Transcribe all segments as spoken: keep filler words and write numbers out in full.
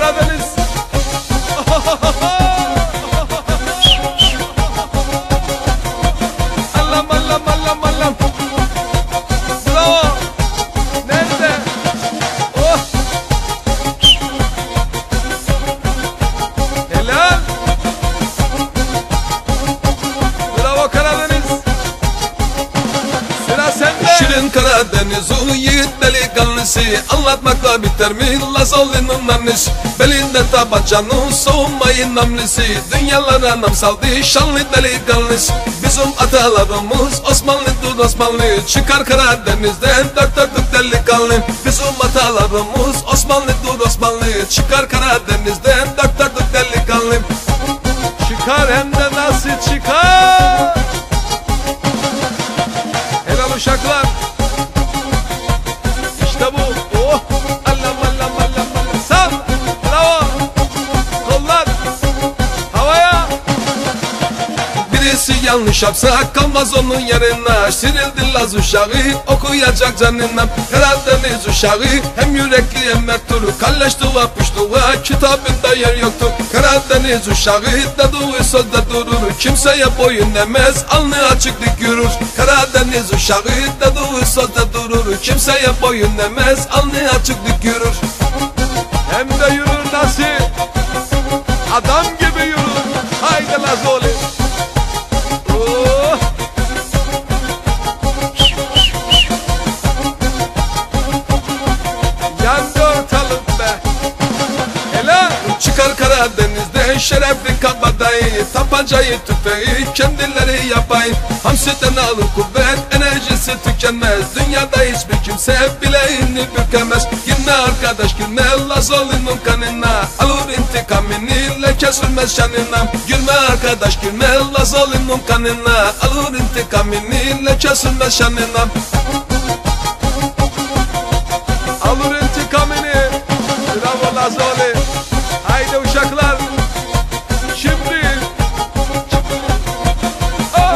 Karadeniz. Allam allam allam allam. Bravo. Nerede? Oh. Helal. Bravo Karadeniz. Sıra sende. Şirin Karadeniz o yiğit delikanlısı, anlatmakla biter mi Lazoli'nin annesi? Belinde tabancanın soğumayın namlisi, dünyalara nam saldı şanlı delikanlısı. Bizim atalarımız Osmanlı'dır Osmanlı, çıkar Karadeniz'den dört dörtlük delikanlı. Bizim atalarımız Osmanlı'dır Osmanlı, çıkar Karadeniz'den dört dörtlük delikanlı. Çıkar hem de nasıl çıkar? Helal uşaklar. İşte bu. Oh. Allam allam allam allam. Sağ. Bravo. Kollar. Havaya. Birisi yanlış yapsa kalmaz onun yerine, Şirildi Laz uşağı okuyacak canına. Karadeniz uşağı hem yürekli hem merttur, kalleştuğa puştuğa kitabında yer yoktur. Karadeniz uşağı dediği sözde durur, kimseye boyun demez, alnı açık dik yürür. Karadeniz uşağı dediği sözde durur, kimseye boyun demez, alnı açık dik yürür. Hem de yürür nasıl? Adam gibi yürür. Haydi Lazoli. Oh. Yandı ortalık be. Helal. Çıkar Karadeniz'de şerefli kabadayı, tabancayı tüfeği kendileri yapay. Hamsiden alır kuvvet, enerjisi tükenmez, dünyada hiçbir kimse bileğini bükemez. Girme arkadaş girme Lazoli'nin kanına, alır intikamını leke sürmez şanına. Girme arkadaş girme Lazoli'nin kanına, alır intikamını leke sürmez şanına. Alır intikamını. Bravo Lazoli. Haydi uşaklar. Şimdi. Oh.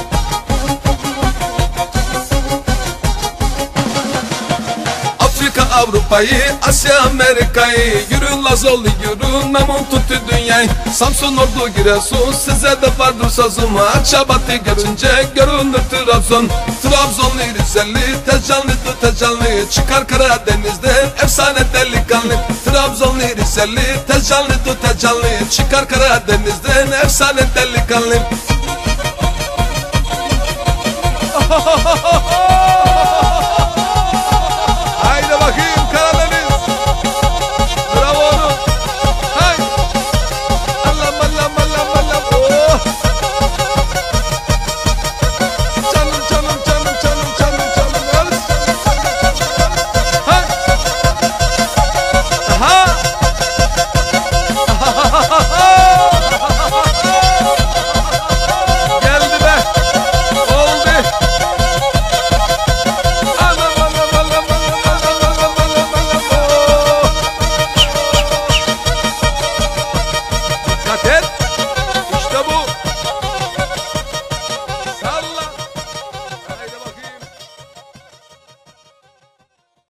Afrika, Avrupa'yı, Asya, Amerika'yı, yürü Lazoli yürü, memnun tuttu dünyayı. Samsun, Ordu, Giresun, size de vardır sözüm. Akçabat'ı geçince görünür Trabzon. Trabzonlu Rizeli, tez canlıdır tez canlı, çıkar Karadeniz'den efsane delikanlı. Trabzonlu Rizeli, tez canlıdır tez canlı, çıkar Karadeniz'den efsane delikanlı.